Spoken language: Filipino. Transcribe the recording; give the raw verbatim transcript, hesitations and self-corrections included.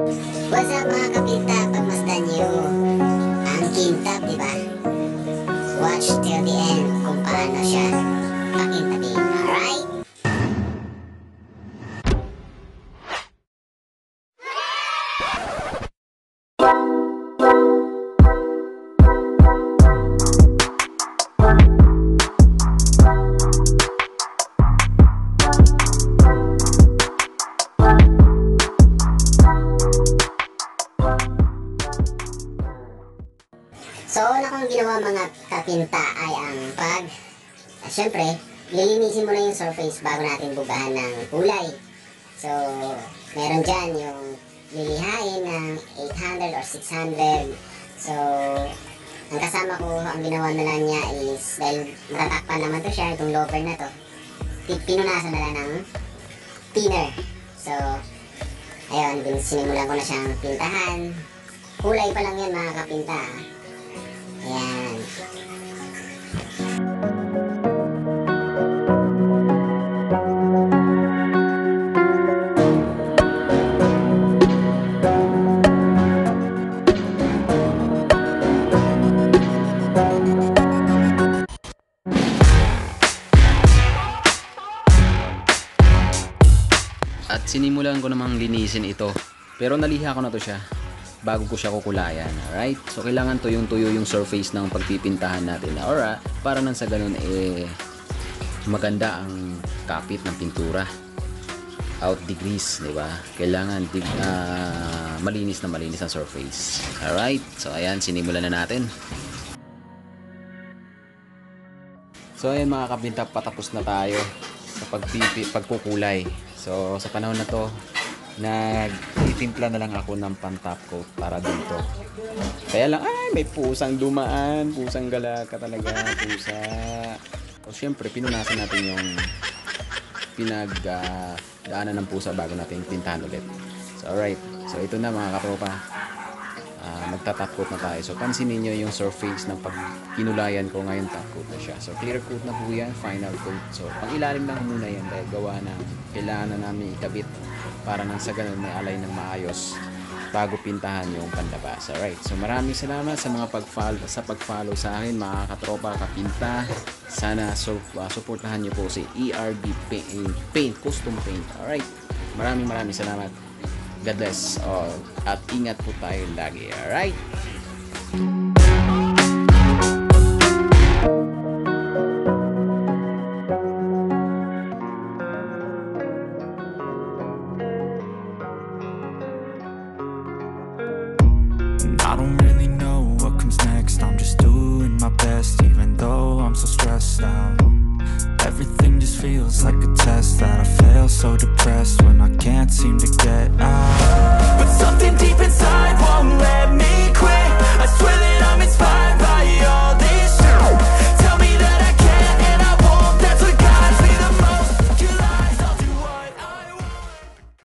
What's up mga kapinta? Pagmasdan nyo ang kintab, di ba? Watch till the end kung paano siya pakintabin. Alright? So, una kong ginawa mga kapinta ay ang pag, uh, syempre, lilinisin mo na yung surface bago natin bugahan ng kulay. So, meron dyan yung lilihain ng eight hundred or six hundred. So, ang kasama ko, ang ginawa na lang niya is, dahil matatakpan naman to siya, itong loper na to, pinunasan na lang ng thinner. So, ayun, sinimulan ko na siyang pintahan. Kulay pa lang yan mga kapinta. Ayan. At sinimulan ko namang linisin ito. Pero naliha ko na to siya bago ko siya kukulayan. Alright? So, kailangan tuyong-tuyo yung surface ng pagpipintahan natin. Alright? Para nang sa ganun, eh, maganda ang kapit ng pintura. Out degrees, di ba? Kailangan uh, malinis na malinis ang surface. Alright? So, ayan, sinimulan na natin. So, ayan mga kapinta, patapos na tayo sa pagpipi, pagkukulay. So, sa panahon na to, nag-itimpla na lang ako ng pan-top coat para dito. Kaya lang, ay, may pusang dumaan. Pusang galaka talaga. Pusa. So, syempre, pinunasan natin yung pinag-daanan uh, ng pusa bago natin pintahan ulit. So, alright. So, ito na mga katropa. Uh, Magta-top coat na tayo. So, pansinin nyo yung surface ng pag kinulayan ko ngayon, top coat na siya. So, clear coat na po yan. Final coat. So, pang ilalim lang muna yan dahil gawa na kailangan na namin ikabit para nang sa ganun may alay ng maayos bago pintahan yung panlabas. Alright, so maraming salamat sa mga pag-follow sa pag-follow sa akin mga katropa kapinta. Sana so, uh, supportahan niyo po si E R B Paint, Paint Custom Paint. Alright, maraming maraming salamat. God bless all at ingat po tayo lagi. Alright. I don't really know what comes next. I'm just doing my best, even though I'm so stressed out. Everything just feels like a test that I fail, so depressed.